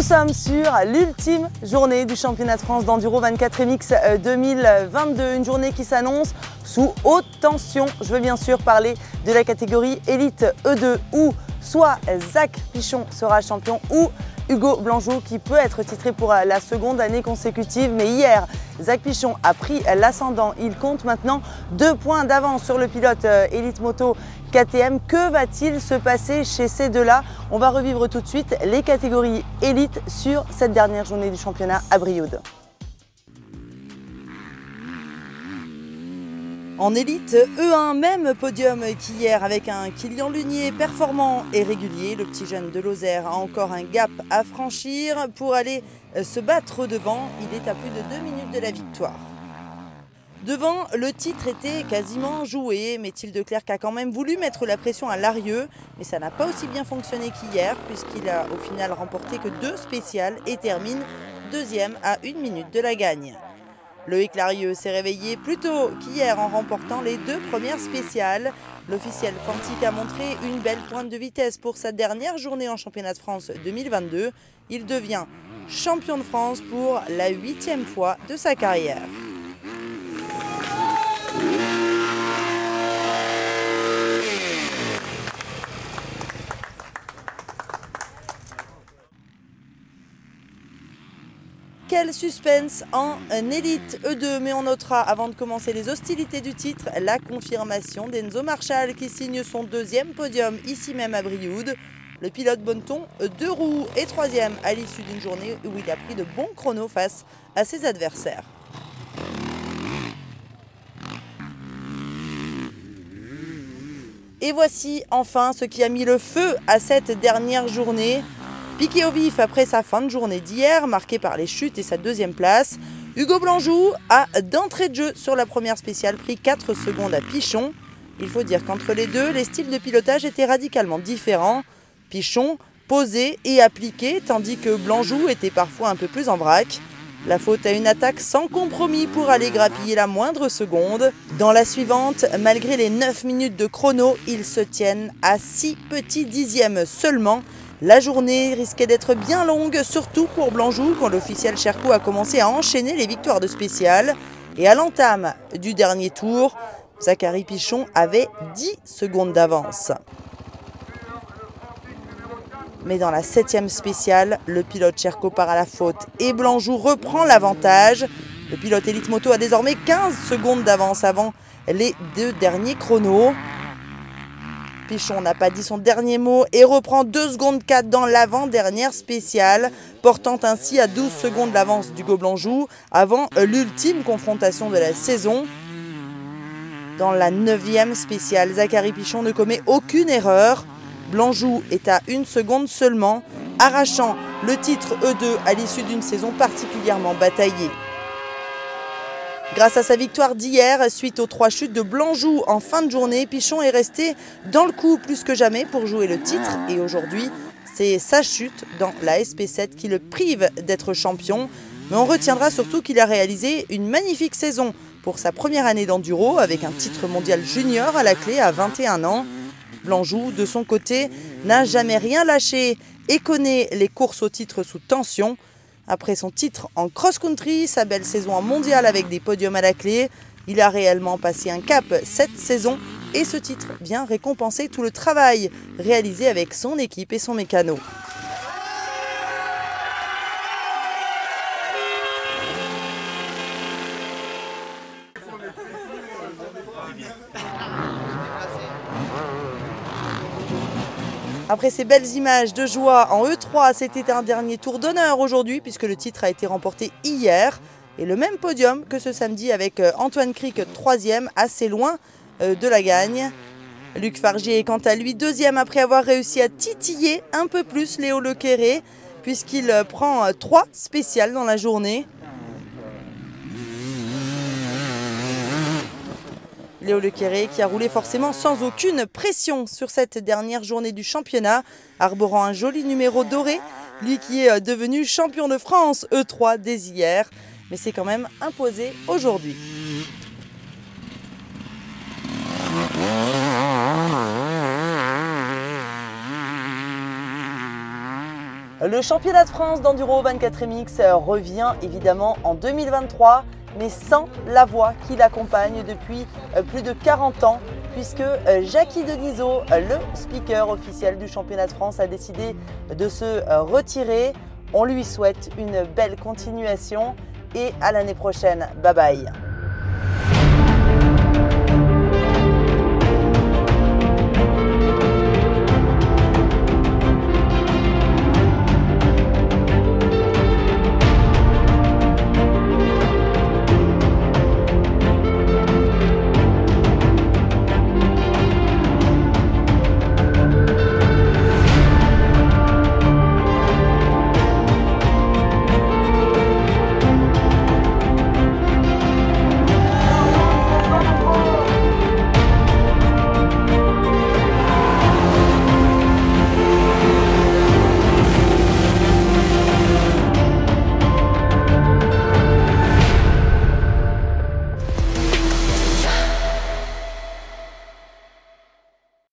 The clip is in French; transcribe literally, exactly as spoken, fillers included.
sommes sur l'ultime journée du championnat de France d'Enduro vingt-quatre M X deux mille vingt-deux, une journée qui s'annonce sous haute tension. Je veux bien sûr parler de la catégorie Élite E deux où soit Zach Pichon sera champion ou Hugo Blanjou qui peut être titré pour la seconde année consécutive. Mais hier, Zach Pichon a pris l'ascendant. Il compte maintenant deux points d'avance sur le pilote Elite Moto K T M. Que va-t-il se passer chez ces deux-là? On va revivre tout de suite les catégories élite sur cette dernière journée du championnat à Brioude. En élite E un, même podium qu'hier avec un Kylian Lunier performant et régulier. Le petit jeune de Lozère a encore un gap à franchir pour aller se battre devant. Il est à plus de deux minutes de la victoire. Devant, le titre était quasiment joué. Mathilde Clerc a quand même voulu mettre la pression à Larieux, mais ça n'a pas aussi bien fonctionné qu'hier puisqu'il a au final remporté que deux spéciales et termine deuxième à une minute de la gagne. Loïc Larieux s'est réveillé plus tôt qu'hier en remportant les deux premières spéciales. L'officiel Fantic a montré une belle pointe de vitesse pour sa dernière journée en championnat de France deux mille vingt-deux. Il devient champion de France pour la huitième fois de sa carrière. Quel suspense en élite E deux, mais on notera avant de commencer les hostilités du titre la confirmation d'Enzo Marshall qui signe son deuxième podium ici même à Brioude. Le pilote Bonneton, deux roues et troisième à l'issue d'une journée où il a pris de bons chronos face à ses adversaires. Et voici enfin ce qui a mis le feu à cette dernière journée. Piqué au vif après sa fin de journée d'hier, marquée par les chutes et sa deuxième place, Hugo Blanjou a d'entrée de jeu sur la première spéciale pris quatre secondes à Pichon. Il faut dire qu'entre les deux, les styles de pilotage étaient radicalement différents. Pichon posé et appliqué, tandis que Blanjou était parfois un peu plus en vrac. La faute à une attaque sans compromis pour aller grappiller la moindre seconde. Dans la suivante, malgré les neuf minutes de chrono, ils se tiennent à six petits dixièmes seulement. La journée risquait d'être bien longue, surtout pour Blanjou, quand l'officiel Cherco a commencé à enchaîner les victoires de spécial. Et à l'entame du dernier tour, Zachary Pichon avait dix secondes d'avance. Mais dans la septième spéciale, le pilote Cherco part à la faute et Blanjou reprend l'avantage. Le pilote Elite Moto a désormais quinze secondes d'avance avant les deux derniers chronos. Pichon n'a pas dit son dernier mot et reprend deux secondes quatre dans l'avant-dernière spéciale, portant ainsi à douze secondes l'avance d'Hugo Blanjou avant l'ultime confrontation de la saison. Dans la neuvième spéciale, Zachary Pichon ne commet aucune erreur. Blanjou est à une seconde seulement, arrachant le titre E deux à l'issue d'une saison particulièrement bataillée. Grâce à sa victoire d'hier, suite aux trois chutes de Blanjou en fin de journée, Pichon est resté dans le coup plus que jamais pour jouer le titre. Et aujourd'hui, c'est sa chute dans la S P sept qui le prive d'être champion. Mais on retiendra surtout qu'il a réalisé une magnifique saison pour sa première année d'enduro avec un titre mondial junior à la clé à vingt et un ans. Blanjou, de son côté, n'a jamais rien lâché et connaît les courses au titre sous tension. Après son titre en cross-country, sa belle saison en mondial avec des podiums à la clé, il a réellement passé un cap cette saison et ce titre vient récompenser tout le travail réalisé avec son équipe et son mécano. Après ces belles images de joie en E trois, c'était un dernier tour d'honneur aujourd'hui puisque le titre a été remporté hier. Et le même podium que ce samedi avec Antoine Cric, troisième, assez loin de la gagne. Luc Fargier est quant à lui deuxième après avoir réussi à titiller un peu plus Léo Lequéré puisqu'il prend trois spéciales dans la journée. Léo Lequéré qui a roulé forcément sans aucune pression sur cette dernière journée du championnat, arborant un joli numéro doré, lui qui est devenu champion de France E trois dès hier, mais c'est quand même imposé aujourd'hui. Le championnat de France d'enduro vingt-quatre M X revient évidemment en deux mille vingt-trois, mais sans la voix qui l'accompagne depuis plus de quarante ans, puisque Jacky Denisot, le speaker officiel du championnat de France, a décidé de se retirer. On lui souhaite une belle continuation et à l'année prochaine. Bye bye.